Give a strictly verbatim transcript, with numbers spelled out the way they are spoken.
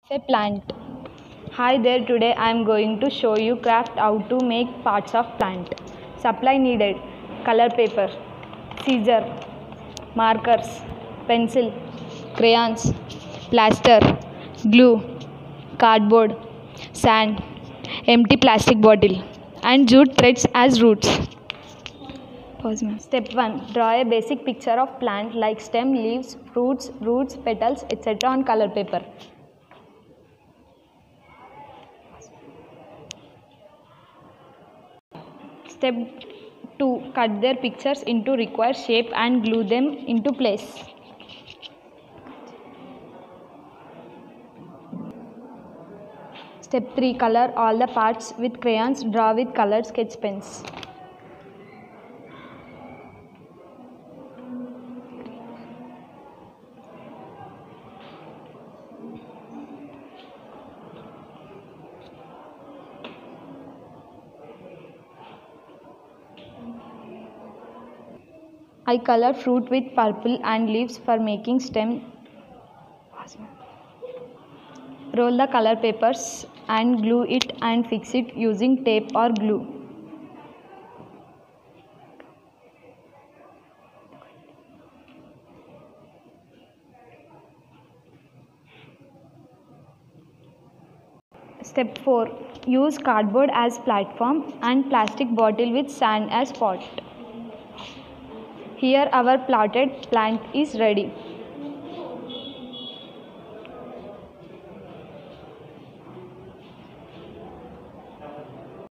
A plant. Hi there, today I am going to show you craft how to make parts of plant. Supply needed: color paper, scissor, markers, pencil, crayons, plaster, glue, cardboard, sand, empty plastic bottle, and jute threads as roots. Pause, ma'am. Step one. Draw a basic picture of plant like stem, leaves, fruits, roots, petals, et cetera on color paper. Step two. Cut their pictures into required shape and glue them into place. Step three. Color all the parts with crayons. Draw with colored sketch pens. I color fruit with purple and leaves for making stem. Roll the color papers and glue it and fix it using tape or glue. Step four. Use cardboard as platform and plastic bottle with sand as pot. Here our plotted plant is ready.